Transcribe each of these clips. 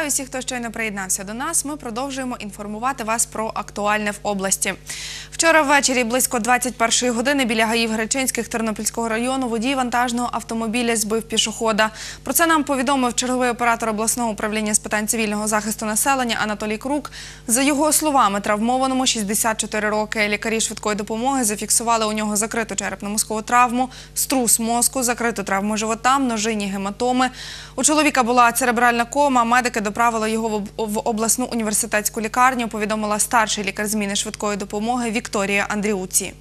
Вітаю всіх, хто щойно приєднався до нас. Ми продовжуємо інформувати вас про актуальне в області. Вчора ввечері близько 21-ї години біля гаїв Гречинських Тернопільського району водій вантажного автомобіля збив пішохода. Про це нам повідомив черговий оператор обласного управління з питань цивільного захисту населення Анатолій Крук. За його словами, травмованому 64 роки. Лікарі швидкої допомоги зафіксували у нього закриту черепно-мозкову травму, струс мозку, закриту травму живота, множинні гематоми. У чоловіка була церебральна кома, медики доправили його в обласну університетську лікарню, повідомила старший лікар зміни швидкої допомоги Вікторія Андріуці.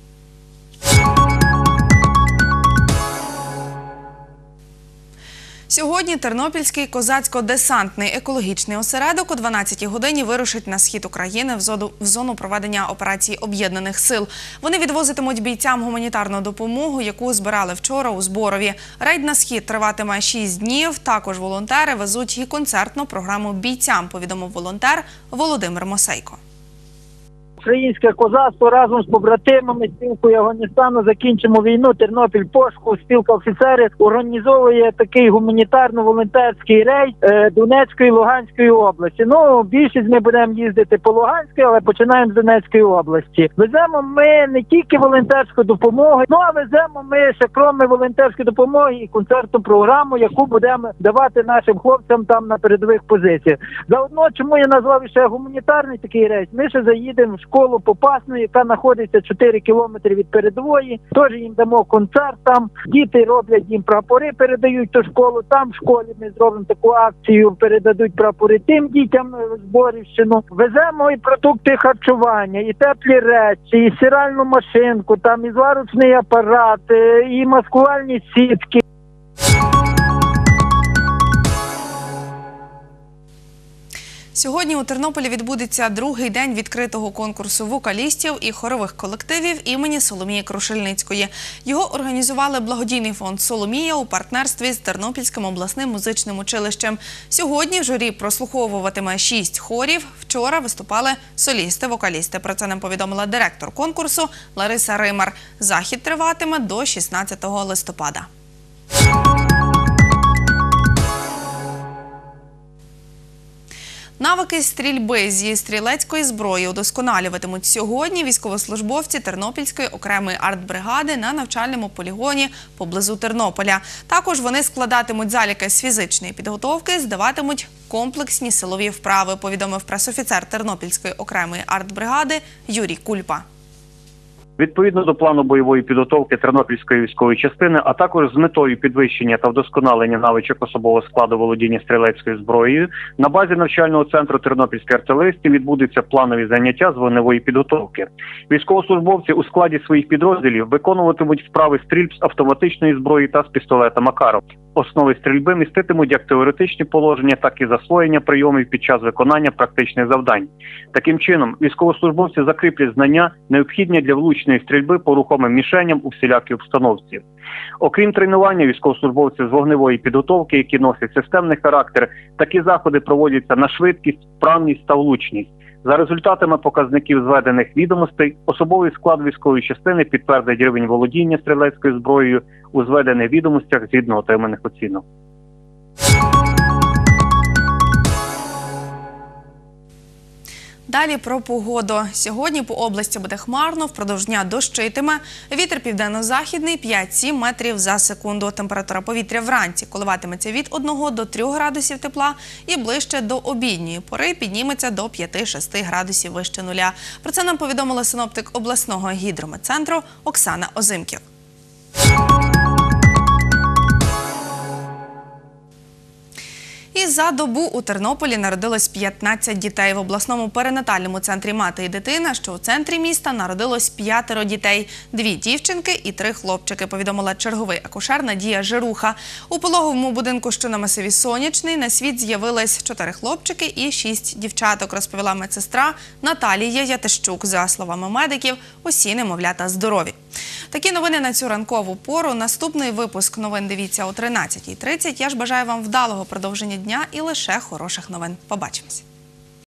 Сьогодні Тернопільський козацько-десантний екологічний осередок о 12-й годині вирушить на схід України в зону проведення операції Об'єднаних сил. Вони відвозитимуть бійцям гуманітарну допомогу, яку збирали вчора у Зборові. Рейд на схід триватиме 6 днів. Також волонтери везуть і концертну програму бійцям, повідомив волонтер Володимир Мосейко. Українське козацтво разом з побратимами спілкою Афганістану «Закінчимо війну», Тернопіль Пошку, спілка офіцерів організовує такий гуманітарно-волонтерський рейд Донецької і Луганської області. Ну, більшість ми будемо їздити по Луганській, але починаємо з Донецької області. Веземо ми не тільки волонтерську допомогу, а веземо ми ще, крім волонтерської допомоги, і концертну програму, яку будемо давати нашим хлопцям там на передових позиціях. Заодно, чому я назвав ще гуманітарний такий рейд, ми ще заїдемо в школу Попасну, яка знаходиться 4 кілометри від передової. Теж їм дамо концерт там. Діти роблять їм прапори, передають ту школу. Там в школі ми зробимо таку акцію, передадуть прапори тим дітям Зборівщину. Веземо і продукти харчування, і теплі речі, і стиральну машинку, там і зварочний апарат, і маскувальні сітки. Сьогодні у Тернополі відбудеться другий день відкритого конкурсу вокалістів і хорових колективів імені Соломії Крушельницької. Його організували благодійний фонд «Соломія» у партнерстві з Тернопільським обласним музичним училищем. Сьогодні в журі прослуховуватиме 6 хорів. Вчора виступали солісти-вокалісти. Про це нам повідомила директор конкурсу Лариса Римар. Захід триватиме до 16 листопада. Навики стрільби зі стрілецької зброї удосконалюватимуть сьогодні військовослужбовці Тернопільської окремої артбригади на навчальному полігоні поблизу Тернополя. Також вони складатимуть заліки з фізичної підготовки, здаватимуть комплексні силові вправи, повідомив пресофіцер Тернопільської окремої артбригади Юрій Кульпа. Відповідно до плану бойової підготовки Тернопільської військової частини, а також з метою підвищення та вдосконалення навичок особового складу володіння стрілецькою зброєю, на базі навчального центру тернопільських артилеристів відбудуться планові заняття з вогневої підготовки. Військовослужбовці у складі своїх підрозділів виконуватимуть вправи стрільб з автоматичної зброї та з пістолета Макаров. Основи стрільби міститимуть як теоретичні положення, так і засвоєння прийомів під час виконання практичних завдань. Таким чином, військовослужбовці закріплять знання, необхідні для влучної стрільби по рухомим мішеням у всілякій обстановці. Окрім тренування військовослужбовців з вогневої підготовки, які носять системний характер, такі заходи проводяться на швидкість, вправність та влучність. За результатами показників зведених відомостей, особовий склад військової частини підтвердить рівень володіння стрілецькою зброєю у зведених відомостях згідно отриманих оцінок. Далі про погоду. Сьогодні по області буде хмарно, впродовж дня дощитиме. Вітер південно-західний 5-7 метрів за секунду. Температура повітря вранці коливатиметься від 1 до 3 градусів тепла і ближче до обідньої пори підніметься до 5-6 градусів вище нуля. Про це нам повідомила синоптик обласного гідрометцентру Оксана Озимків. І за добу у Тернополі народилось 15 дітей. В обласному перинатальному центрі «Мати і дитина», що у центрі міста, народилось 5 дітей. 2 дівчинки і 3 хлопчики, повідомила черговий акушер Надія Жируха. У пологовому будинку, що на масиві Сонячний, на світ з'явились 4 хлопчики і 6 дівчаток, розповіла медсестра Наталія Ятищук. За словами медиків, усі немовлята здорові. Такі новини на цю ранкову пору. Наступний випуск новин дивіться о 13:30. Я ж бажаю вам вдалого продовження дня і лише хороших новин. Побачимось.